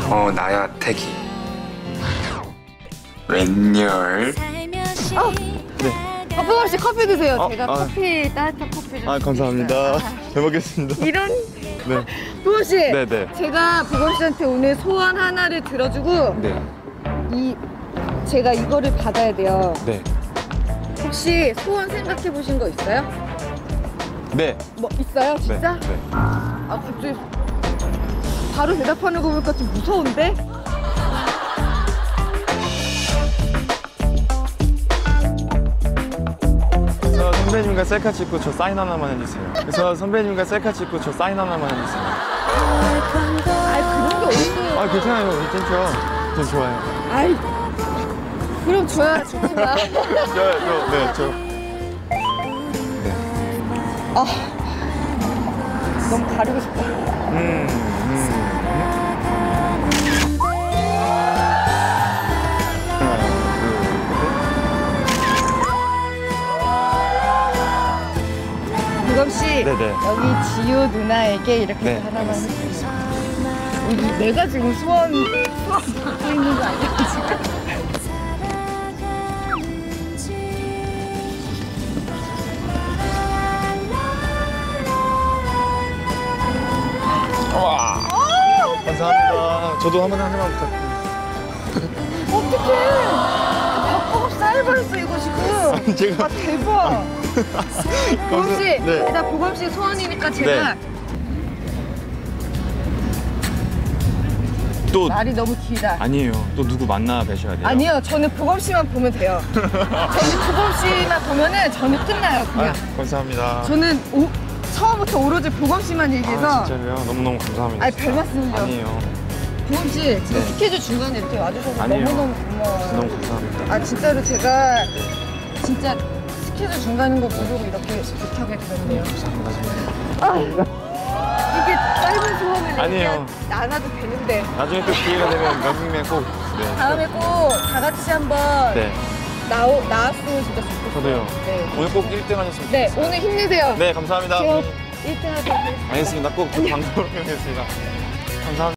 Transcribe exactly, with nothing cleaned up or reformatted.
어, 나야 태기. 웬열? 어. 네. 아, 보검 씨 커피 드세요. 어, 제가 아. 커피, 따뜻한 커피 좀. 아, 감사합니다. 드리겠어요. 잘 먹겠습니다. 아, 이런. 네. 보검 씨. 네네. 제가 보검 씨한테 오늘 소원 하나를 들어주고 네. 이 제가 이거를 받아야 돼요. 네. 혹시 소원 생각해 보신 거 있어요? 네. 뭐 있어요? 진짜? 네. 네. 아, 갑자기 바로 대답하는 거 보니까 좀 무서운데? 저 선배님과 셀카 찍고 저 사인 하나만 해주세요. 저 선배님과 셀카 찍고 저 사인 하나만 해주세요. 아이, 그런 게 어딨어요. 아, 괜찮아요. 괜찮죠? 저 좋아요. 아이, 그럼 줘야 좋지 마. 저, 저, 네, 저. 네. 아, 너무 가리고 싶다. 음, 음. 보검 씨, 네네. 여기 지효 누나에게 이렇게 네, 하나만 해주세요. 여기 내가 지금 소원 소원 받고 있는 거 아니야 지금? 와. 감사합니다. 저도 한번 하나만 부탁드립니다. 어떡해! 박보검 쌀버렸어 이거 지금. 아니, 제가- 아 대박. 보검 씨, 네. 일단 보검 씨 소원이니까 제가 네. 또 말이 너무 길다. 아니에요. 또 누구 만나 뵈셔야 돼요. 아니요, 저는 보검 씨만 보면 돼요. 저는 보검 씨만 보면은 저는 끝나요, 그냥. 아, 감사합니다. 저는 오, 처음부터 오로지 보검 씨만 얘기해서. 아, 진짜로요? 너무너무 감사합니다. 아니, 별 말씀을요. 아니에요. 보검 씨, 지금 네. 스케줄 중간에 이렇게 와주셔서 아니에요. 너무너무 고마워요. 너무 감사합니다. 아, 진짜로 제가 진짜 스케줄 중간인 거 모르고 이렇게 부탁을 드렸네요. 감사합니다. 정말. 아, 이게 짧은 소원을 아니에요. 얘기 나눠도 되는데. 나중에 또 기회가 되면 명명면 꼭. 네. 다음에 꼭 다 같이 한번 네. 나오, 나왔으면 진짜 좋겠어요. 저도요. 네. 오늘 꼭 일 등 하셨으면 네, 좋겠어요. 오늘 힘내세요. 네, 감사합니다. 제가 일 등 하도록 하겠습니다. 알겠습니다. 꼭 방송으로 하겠습니다. 감사합니다.